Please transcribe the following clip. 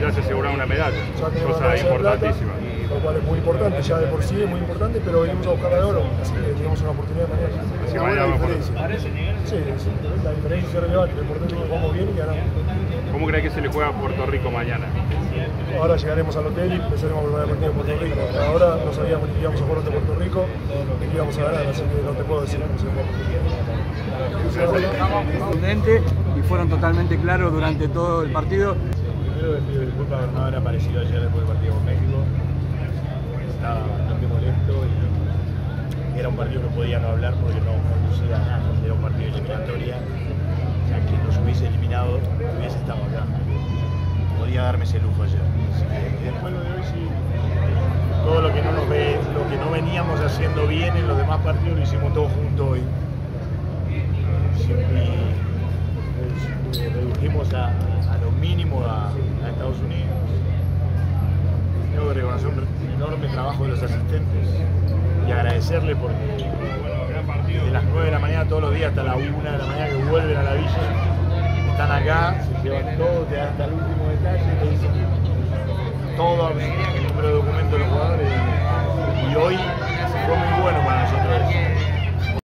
ya se aseguraron una medalla, cosa medalla importantísima. Plata, lo cual es muy importante, ya de por sí es muy importante, pero venimos a buscar la de oro, así que tenemos una oportunidad mañana. Así Una buena mañana diferencia. Sí, la diferencia es relevante, lo importante es que jugamos bien y ganamos. ¿Cómo cree que se le juega a Puerto Rico mañana? Ahora llegaremos al hotel y empezaremos a preparar el partido de Puerto Rico. Ahora no sabíamos ni que íbamos a jugar ante Puerto Rico ni que íbamos a ganar, así que no te puedo decir cómo se juega. Y fueron totalmente claros durante todo el partido. Primero les pido disculpas por no haber aparecido ayer después del partido con México. Estaba bastante molesto y era un partido que podía no hablar porque no conducía a nada. Era un partido de eliminatoria. O sea, quien nos hubiese eliminado hubiese estado acá. Podía darme ese lujo ayer. Así que después lo de hoy sí. Todo lo que no veníamos haciendo bien en los demás partidos lo hicimos todos juntos hoy. Redujimos a lo mínimo a Estados Unidos. Tengo que reconocer un enorme trabajo de los asistentes y agradecerle porque de las 9 de la mañana todos los días hasta la 1 de la mañana que vuelven a la villa, están acá, se llevan todo, te dan hasta el último detalle, te dicen todo, el número de documentos de los jugadores y hoy